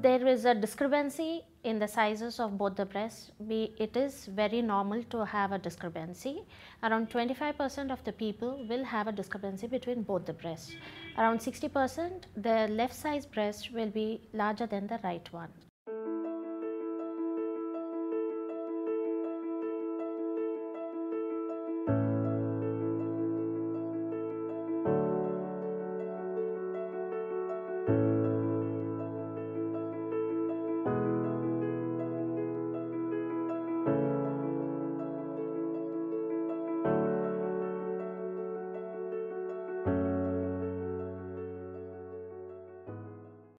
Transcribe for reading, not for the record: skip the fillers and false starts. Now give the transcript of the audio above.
there is a discrepancy in the sizes of both the breasts. It is very normal to have a discrepancy. Around 25% of the people will have a discrepancy between both the breasts. Around 60% the left side breast will be larger than the right one.